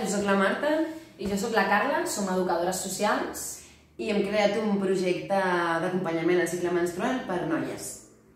jo soc la Marta. I jo soc la Carla, som educadores socials. I hem creat un projecte d'acompanyament al cicle menstrual per noies.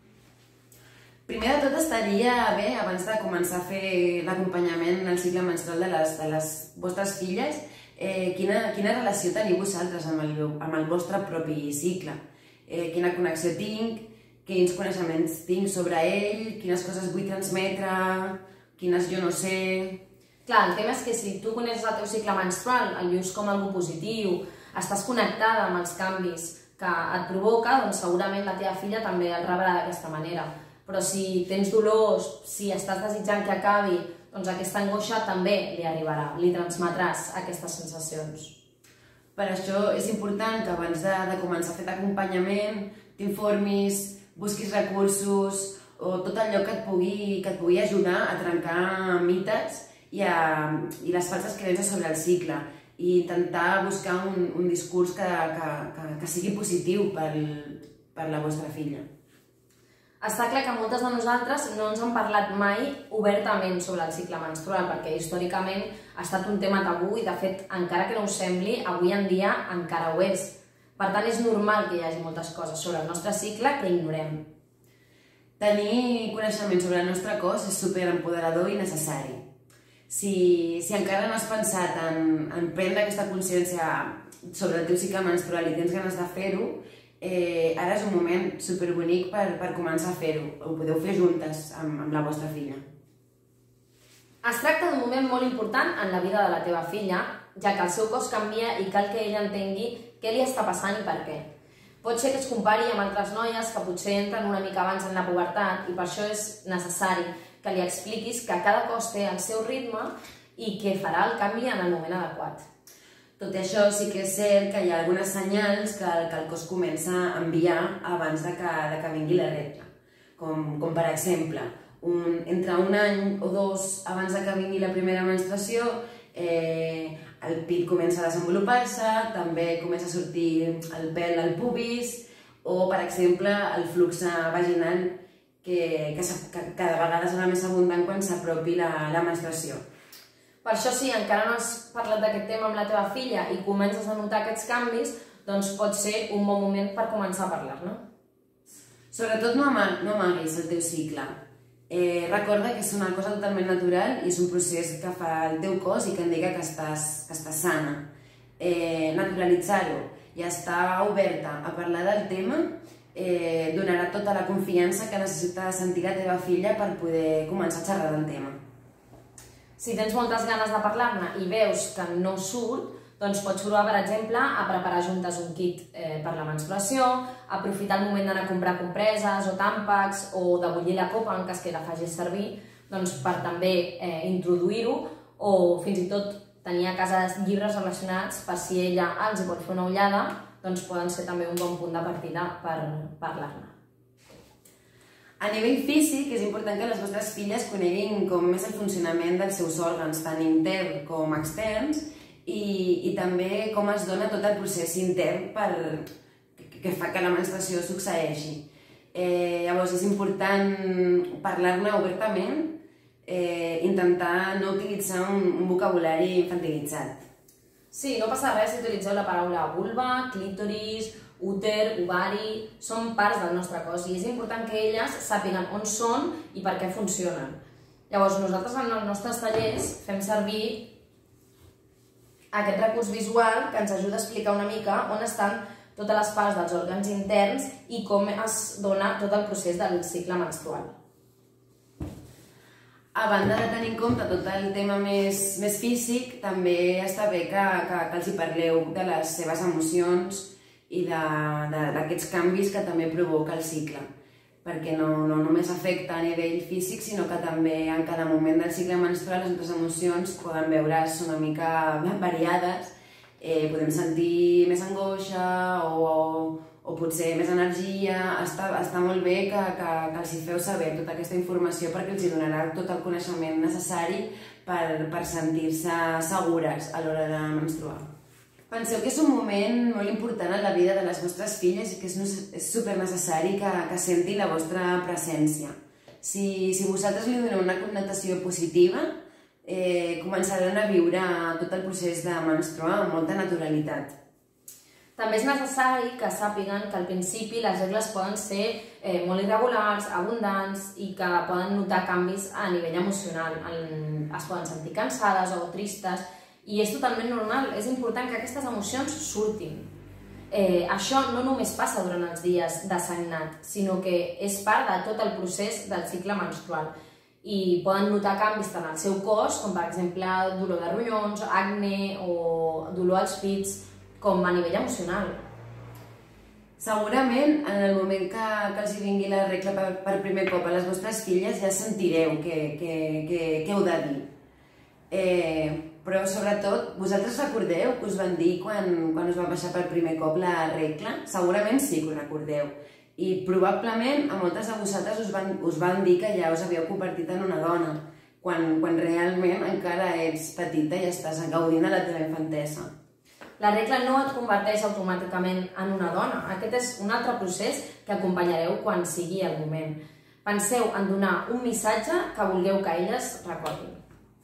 Primer de tot estaria bé, abans de començar a fer l'acompanyament al cicle menstrual de les vostres filles, quina relació teniu vosaltres amb el vostre propi cicle? Quina connexió tinc? Quins coneixements tinc sobre ell? Quines coses vull transmetre? Quines jo no sé? Clar, el tema és que si tu coneixes el teu cicle menstrual, el vius com algo positiu, estàs connectada amb els canvis que et provoca, doncs segurament la teva filla també el rebrà d'aquesta manera. Però si tens dolors, si estàs desitjant que acabi, doncs aquesta angoixa també li arribarà, li transmetràs aquestes sensacions. Per això és important que abans de començar a fer l'acompanyament t'informis, busquis recursos o tot allò que et pugui ajudar a trencar mites i les falses creences sobre el cicle i intentar buscar un discurs que sigui positiu per la vostra filla. Està clar que moltes de nosaltres no ens han parlat mai obertament sobre el cicle menstrual perquè històricament ha estat un tema tabú i de fet, encara que no ho sembli, avui en dia encara ho és. Per tant, és normal que hi hagi moltes coses sobre el nostre cicle que ignorem. Tenir coneixement sobre el nostre cos és superempoderador i necessari. Si encara no has pensat en prendre aquesta consciència sobre el teu cicle menstrual i tens ganes de fer-ho, ara és un moment superbonic per començar a fer-ho. Ho podeu fer juntes amb la vostra filla. Es tracta d'un moment molt important en la vida de la teva filla, ja que el seu cos canvia i cal que ella entengui què li està passant i per què. Pot ser que es compari amb altres noies que potser entren una mica abans en la pubertat i per això és necessari que li expliquis que cada cos té el seu ritme i que farà el canvi en el moment adequat. Tot i això, sí que és cert que hi ha algunes senyals que el cos comença a enviar abans que vingui la regla. Com per exemple, entre un any o dos abans que vingui la primera menstruació, el pit comença a desenvolupar-se, també comença a sortir el pèl al pubis o, per exemple, el flux vaginal que cada vegada serà més abundant quan s'apropi la menstruació. Per això, si encara no has parlat d'aquest tema amb la teva filla i comences a notar aquests canvis, doncs pot ser un bon moment per començar a parlar-ne. Sobretot no amaguis el teu cicle. Recorda que és una cosa totalment natural i és un procés que fa el teu cos i que indica que estàs sana. Naturalitzar-ho i estar oberta a parlar del tema donarà tota la confiança que necessita sentir la teva filla per poder començar a xerrar del tema. Si tens moltes ganes de parlar-ne i veus que no surt, doncs pots provar, per exemple, a preparar juntes un kit per la menstruació, aprofitar el moment d'anar a comprar compreses o tàmpacs o de bullir la copa en cas que la facis servir per també introduir-ho o fins i tot tenir a casa llibres relacionats per si ella els pot fer una ullada, doncs poden ser també un bon punt de partida per parlar-ne. A nivell físic, és important que les vostres filles coneguin com és el funcionament dels seus òrgans, tant interns com externs, i també com es dona tot el procés intern que fa que la menstruació succeeixi. Llavors és important parlar-ne obertament, intentar no utilitzar un vocabulari infantilitzat. Sí, no passa res si utilitzeu la paraula vulva, clítoris, úter, ovari, són parts del nostre cos i és important que elles sàpiguen on són i per què funcionen. Llavors nosaltres en els nostres tallers fem servir aquest recurs visual que ens ajuda a explicar una mica on estan totes les parts dels òrgans interns i com es dona tot el procés del cicle menstrual. A banda de tenir en compte tot el tema més físic, també està bé que els hi parleu de les seves emocions i d'aquests canvis que també provoca el cicle, perquè no només afecta a nivell físic, sinó que també en cada moment del cicle menstrual les nostres emocions poden veure's una mica variades, podem sentir més angoixa o potser més energia. Està molt bé que els hi feu saber tota aquesta informació perquè els hi donarà tot el coneixement necessari per sentir-se segures a l'hora de menstruar. Penseu que és un moment molt important en la vida de les vostres filles i que és supernecessari que sentin la vostra presència. Si vosaltres li doneu una connotació positiva, començaran a viure tot el procés de menstruar amb molta naturalitat. També és necessari que sàpiguen que al principi les regles poden ser molt irregulars, abundants i que poden notar canvis a nivell emocional. Es poden sentir cansades o tristes i és totalment normal. És important que aquestes emocions surtin. Això no només passa durant els dies de sagnat, sinó que és part de tot el procés del cicle menstrual i poden notar canvis tant al seu cos, com per exemple dolor de ronyons, acne o dolor als pits, com a nivell emocional. Segurament, en el moment que els vingui la regla per primer cop a les vostres filles, ja sentireu què heu de dir. Però, sobretot, vosaltres recordeu que us van dir quan us va passar per primer cop la regla? Segurament sí que ho recordeu. I probablement a moltes de vosaltres us van dir que ja us havíeu convertit en una dona, quan realment encara ets petita i estàs gaudint de la teva infantesa. La regla no et converteix automàticament en una dona. Aquest és un altre procés que acompanyareu quan sigui el moment. Penseu en donar un missatge que vulgueu que elles recordin.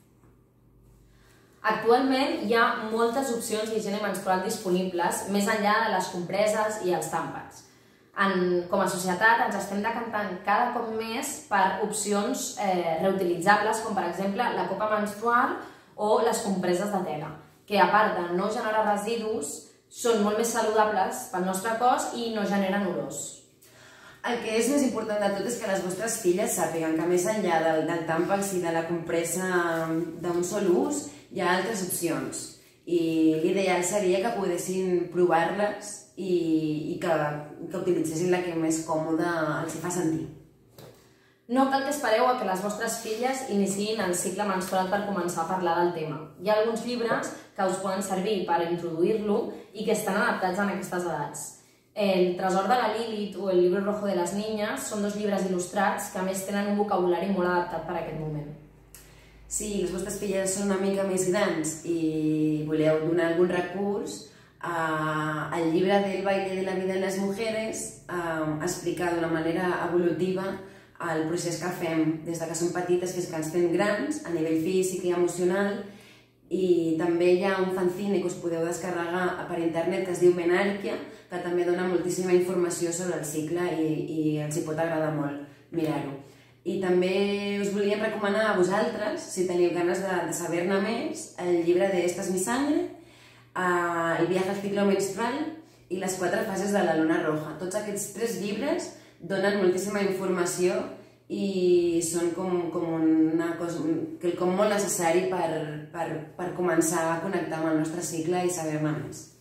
Actualment hi ha moltes opcions d'higiene menstrual disponibles més enllà de les compreses i els tàmpons. Com a societat ens estem decantant cada cop més per opcions reutilitzables, com per exemple la copa menstrual o les compreses de tela, que a part de no generar residus, són molt més saludables pel nostre cos i no generen olors. El que és més important de tot és que les vostres filles sàpiguen que més enllà del tàmpax i de la compresa d'un sol ús, hi ha altres opcions. I l'ideal seria que poguessin provar-les i que utilitzessin la que més còmoda els fa sentir. No cal que espereu a que les vostres filles iniciïn el cicle menstrual per començar a parlar del tema. Hi ha alguns llibres que us poden servir per introduir-lo i que estan adaptats en aquestes edats. El Tresor de la Lilith o el Libro Rojo de les Niñas són dos llibres il·lustrats que a més tenen un vocabulari molt adaptat per a aquest moment. Si les vostres filles són una mica més grans i voleu donar algun recurs, el llibre del baile de la vida de les mujeres explica d'una manera evolutiva el procés que fem des que som petites fins que ens fem grans a nivell físic i emocional, i també hi ha un fanzine que us podeu descarregar per internet que es diu Menàrquia, que també dona moltíssima informació sobre el cicle i els hi pot agradar molt mirar-ho. I també us volíem recomanar a vosaltres, si teniu ganes de saber-ne més, el llibre de Esta es mi sangre, El viaje al ciclo menstrual i Les 4 fases de la luna roja. Tots aquests 3 llibres donen moltíssima informació i són quelcom molt necessari per començar a connectar amb el nostre cicle i saber-ne més.